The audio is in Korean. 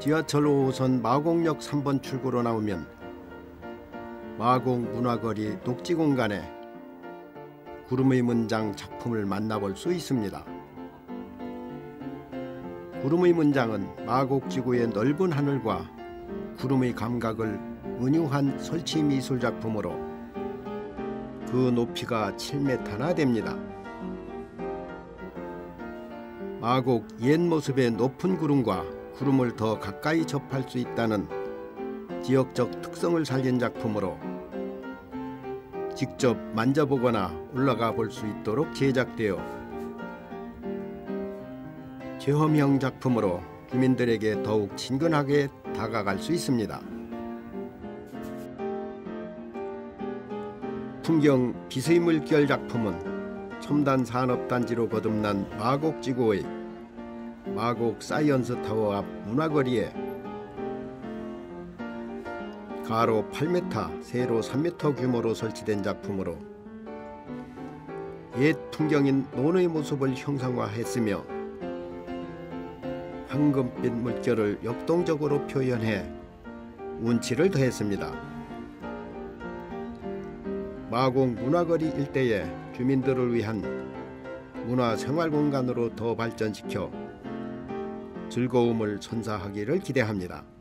지하철 5호선 마곡역 3번 출구로 나오면 마곡 문화거리 녹지공간에 구름의 문장 작품을 만나볼 수 있습니다. 구름의 문장은 마곡지구의 넓은 하늘과 구름의 감각을 은유한 설치 미술 작품으로 그 높이가 7m나 됩니다. 마곡 옛 모습의 높은 구름과 구름을 더 가까이 접할 수 있다는 지역적 특성을 살린 작품으로 직접 만져보거나 올라가 볼 수 있도록 제작되어 체험형 작품으로 주민들에게 더욱 친근하게 다가갈 수 있습니다. 풍경 빛의 물결 작품은 첨단 산업단지로 거듭난 마곡지구의 마곡 사이언스 타워 앞 문화거리에 가로 8m, 세로 3m 규모로 설치된 작품으로 옛 풍경인 논의 모습을 형상화했으며 황금빛 물결을 역동적으로 표현해 운치를 더했습니다. 마곡 문화거리 일대의 주민들을 위한 문화생활공간으로 더 발전시켜 즐거움을 선사하기를 기대합니다.